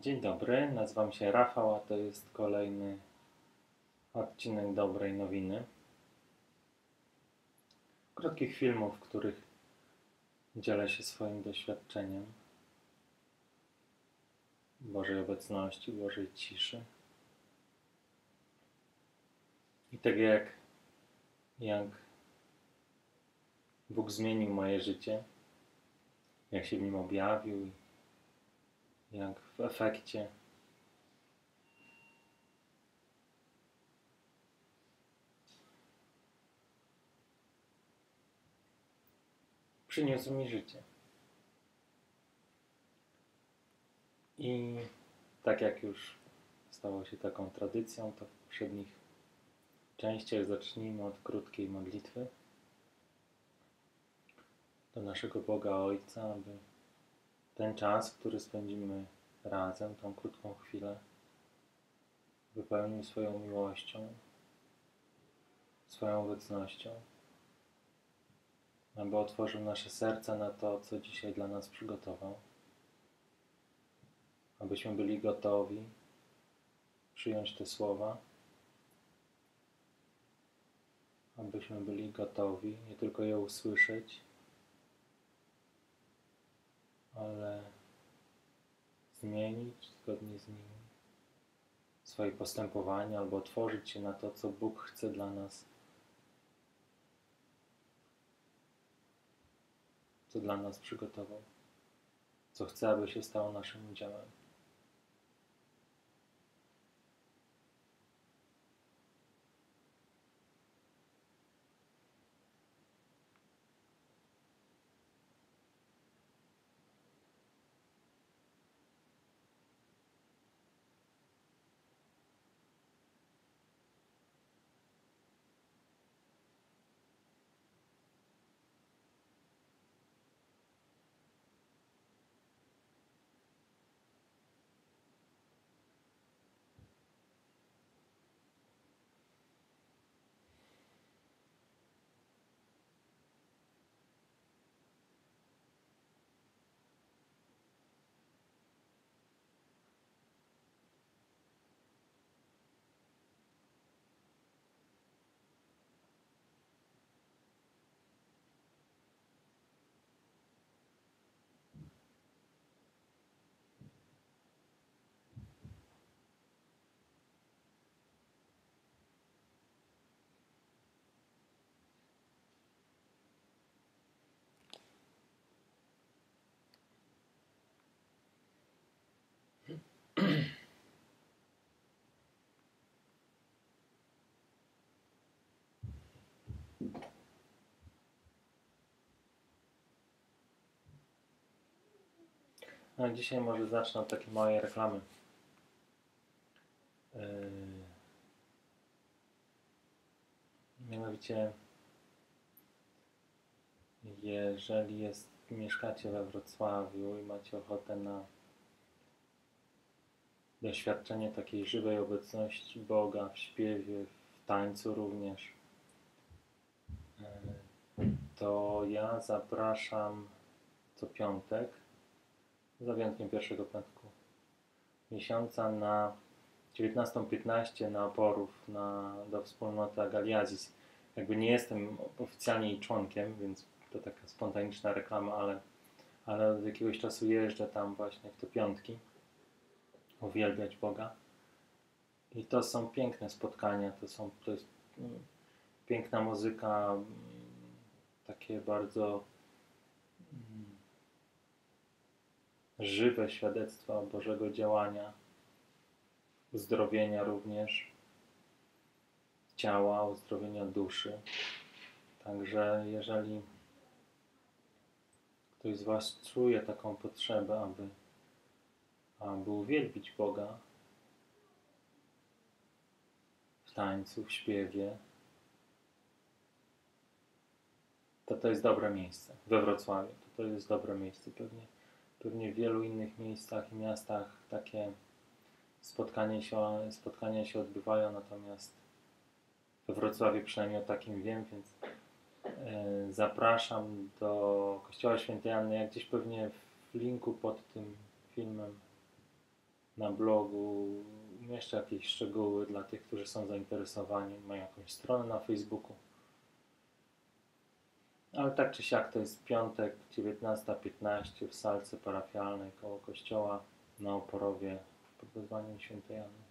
Dzień dobry, nazywam się Rafał, a to jest kolejny odcinek Dobrej Nowiny. Krótkich filmów, w których dzielę się swoim doświadczeniem Bożej obecności, Bożej ciszy. I tak jak Bóg zmienił moje życie, jak się w nim objawił, jak w efekcie przyniósł mi życie. I tak jak już stało się taką tradycją, to w poprzednich częściach zacznijmy od krótkiej modlitwy do naszego Boga Ojca, aby ten czas, który spędzimy razem, tą krótką chwilę, wypełnił swoją miłością, swoją obecnością, aby otworzył nasze serca na to, co dzisiaj dla nas przygotował, abyśmy byli gotowi przyjąć te słowa, abyśmy byli gotowi nie tylko je usłyszeć, ale zmienić zgodnie z nimi swoje postępowanie albo otworzyć się na to, co Bóg chce dla nas, co dla nas przygotował, co chce, aby się stało naszym udziałem. No, dzisiaj może zacznę od takiej małej reklamy. Mianowicie, jeżeli mieszkacie we Wrocławiu i macie ochotę na doświadczenie takiej żywej obecności Boga w śpiewie, w tańcu również, to ja zapraszam co piątek, za wyjątkiem pierwszego piątku miesiąca, na 19:15 na Oporów, do wspólnoty Agaliazis. Jakby nie jestem oficjalnie jej członkiem, więc to taka spontaniczna reklama, ale od jakiegoś czasu jeżdżę tam właśnie w te piątki uwielbiać Boga. I to są piękne spotkania, to jest piękna muzyka, takie bardzo żywe świadectwa Bożego działania, uzdrowienia również ciała, uzdrowienia duszy. Także jeżeli ktoś z Was czuje taką potrzebę, aby uwielbić Boga w tańcu, w śpiewie, to jest dobre miejsce. We Wrocławiu to jest dobre miejsce. Pewnie w wielu innych miejscach i miastach takie spotkania się odbywają, natomiast we Wrocławiu przynajmniej o takim wiem, więc zapraszam do Kościoła Świętej Anny. Jak gdzieś pewnie w linku pod tym filmem na blogu umieszczę jakieś szczegóły dla tych, którzy są zainteresowani, mają jakąś stronę na Facebooku. Ale tak czy siak to jest piątek, 19:15 w salce parafialnej koło kościoła na Oporowie pod wezwaniem świętej Anny.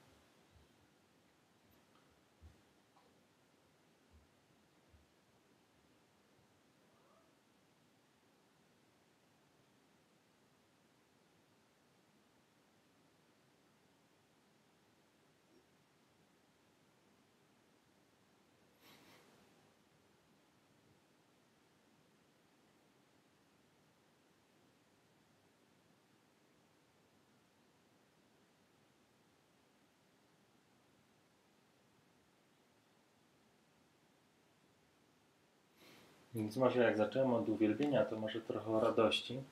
Więc może jak zacząłem od uwielbienia, to może trochę o radości,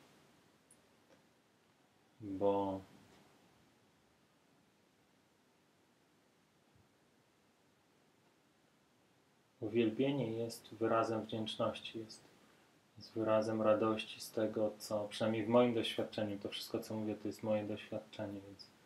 bo uwielbienie jest wyrazem wdzięczności, jest wyrazem radości z tego, co przynajmniej w moim doświadczeniu, to wszystko co mówię to jest moje doświadczenie,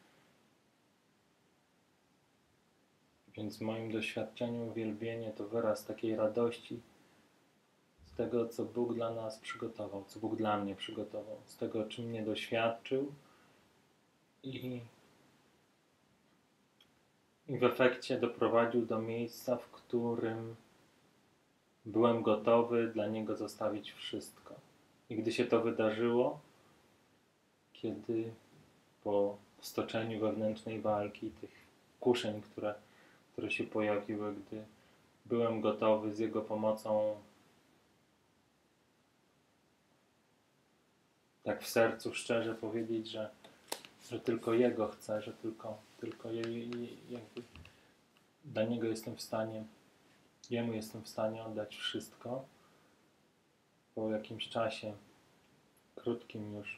więc w moim doświadczeniu uwielbienie to wyraz takiej radości z tego, co Bóg dla nas przygotował, co Bóg dla mnie przygotował, z tego, czym mnie doświadczył i w efekcie doprowadził do miejsca, w którym byłem gotowy dla Niego zostawić wszystko. I gdy się to wydarzyło, kiedy po stoczeniu wewnętrznej walki, tych kuszeń, które się pojawiły, gdy byłem gotowy z Jego pomocą tak w sercu szczerze powiedzieć, że tylko Jego chcę, że tylko jakby dla Niego jestem w stanie, Jemu jestem w stanie oddać wszystko. Po jakimś czasie, krótkim już,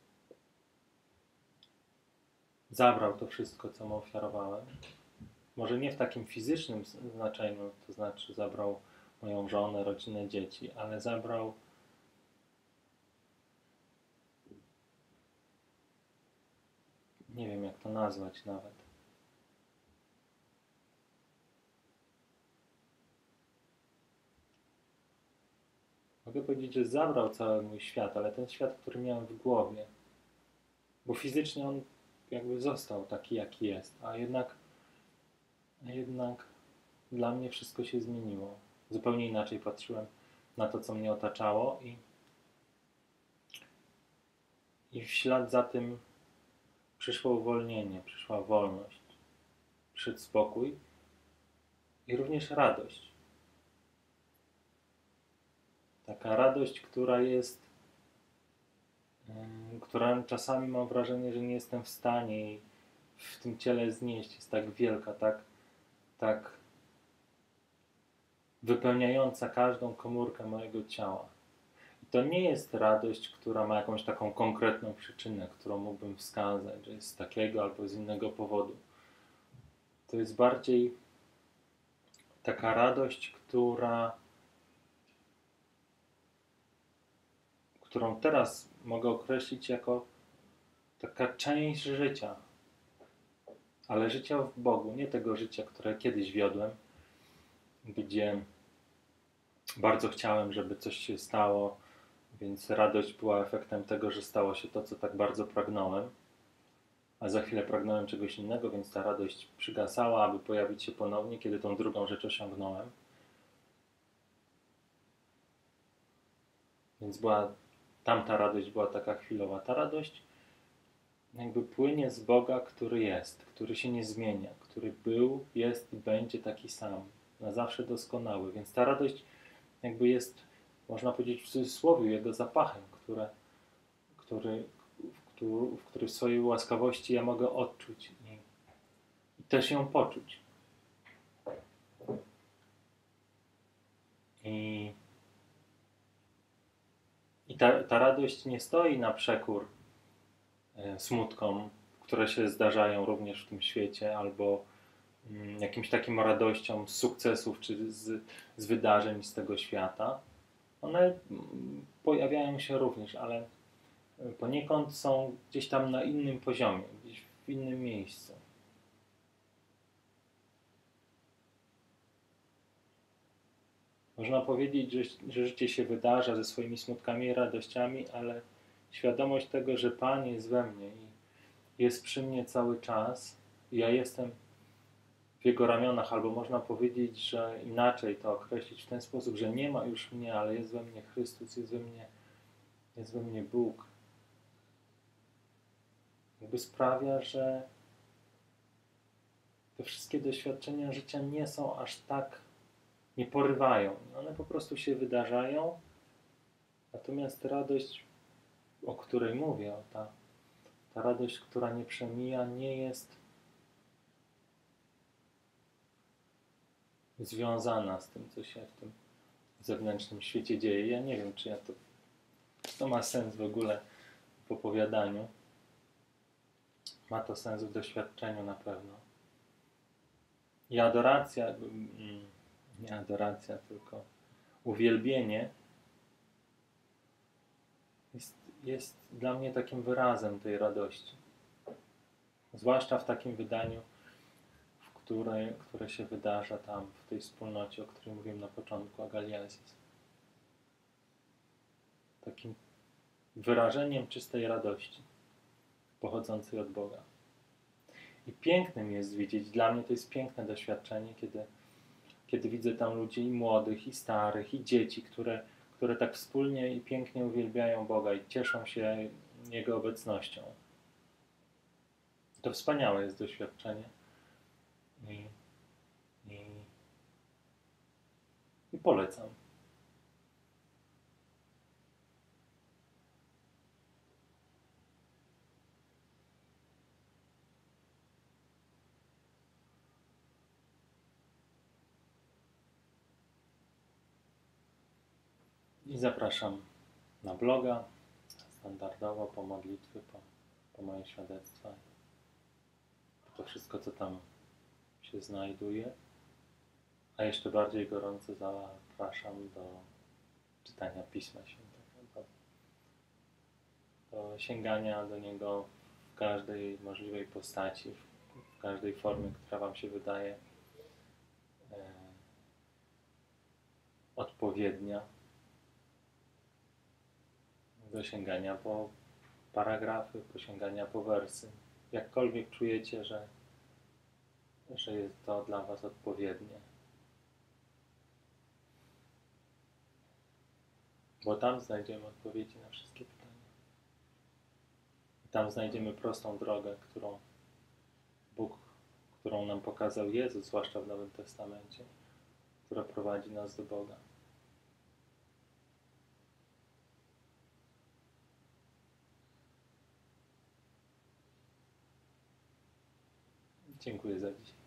zabrał to wszystko, co mu ofiarowałem. Może nie w takim fizycznym znaczeniu, to znaczy zabrał moją żonę, rodzinę, dzieci, ale zabrał nie wiem jak to nazwać nawet. Mogę powiedzieć, że zabrał cały mój świat, ale ten świat, który miałem w głowie. Bo fizycznie on jakby został taki, jaki jest, a jednak dla mnie wszystko się zmieniło. Zupełnie inaczej patrzyłem na to, co mnie otaczało i w ślad za tym przyszło uwolnienie, przyszła wolność, przyszedł spokój i również radość. Taka radość, która czasami mam wrażenie, że nie jestem w stanie jej w tym ciele znieść. Jest tak wielka, tak wypełniająca każdą komórkę mojego ciała. I to nie jest radość, która ma jakąś taką konkretną przyczynę, którą mógłbym wskazać, że jest z takiego albo z innego powodu. To jest bardziej taka radość, którą teraz mogę określić jako taka część życia. Ale życia w Bogu, nie tego życia, które kiedyś wiodłem, gdzie bardzo chciałem, żeby coś się stało, więc radość była efektem tego, że stało się to, co tak bardzo pragnąłem, a za chwilę pragnąłem czegoś innego, więc ta radość przygasała, aby pojawić się ponownie, kiedy tą drugą rzecz osiągnąłem. Więc tamta radość była taka chwilowa. Ta radość jakby płynie z Boga, który jest, który się nie zmienia, który był, jest i będzie taki sam, na zawsze doskonały. Więc ta radość jakby jest, można powiedzieć w cudzysłowie, Jego zapachem, który w swojej łaskawości ja mogę odczuć i też ją poczuć. I ta radość nie stoi na przekór smutkom, które się zdarzają również w tym świecie, albo jakimś takim radościom z sukcesów, czy z wydarzeń z tego świata. One pojawiają się również, ale poniekąd są gdzieś tam na innym poziomie, gdzieś w innym miejscu. Można powiedzieć, że życie się wydarza ze swoimi smutkami i radościami, ale świadomość tego, że Pan jest we mnie i jest przy mnie cały czas, i ja jestem w Jego ramionach, albo można powiedzieć, że inaczej to określić w ten sposób, że nie ma już mnie, ale jest we mnie Chrystus, jest we mnie Bóg. Jakby sprawia, że te wszystkie doświadczenia życia nie są aż tak, nie porywają. One po prostu się wydarzają, natomiast radość, o której mówię, ta radość, która nie przemija, nie jest związana z tym, co się w tym zewnętrznym świecie dzieje. Ja nie wiem, czy to ma sens w ogóle w opowiadaniu. Ma to sens w doświadczeniu na pewno. I adoracja, nie adoracja, tylko uwielbienie jest dla mnie takim wyrazem tej radości. Zwłaszcza w takim wydaniu, które się wydarza tam, w tej wspólnocie, o której mówiłem na początku, Agaliasis. Takim wyrażeniem czystej radości pochodzącej od Boga. I pięknym jest widzieć, dla mnie to jest piękne doświadczenie, kiedy widzę tam ludzi i młodych, i starych, i dzieci, które tak wspólnie i pięknie uwielbiają Boga i cieszą się Jego obecnością. To wspaniałe jest doświadczenie. I polecam. I zapraszam na bloga, standardowo po modlitwy, po moje świadectwa. To wszystko, co tam się znajduje. A jeszcze bardziej gorąco zapraszam do czytania Pisma Świętego, do sięgania do niego w każdej możliwej postaci, w każdej formie, która wam się wydaje odpowiednia, do sięgania po paragrafy, po sięgania po wersy. Jakkolwiek czujecie, że jest to dla was odpowiednie. Bo tam znajdziemy odpowiedzi na wszystkie pytania. Tam znajdziemy prostą drogę, którą nam pokazał Jezus, zwłaszcza w Nowym Testamencie, która prowadzi nas do Boga. Dziękuję za dzisiaj.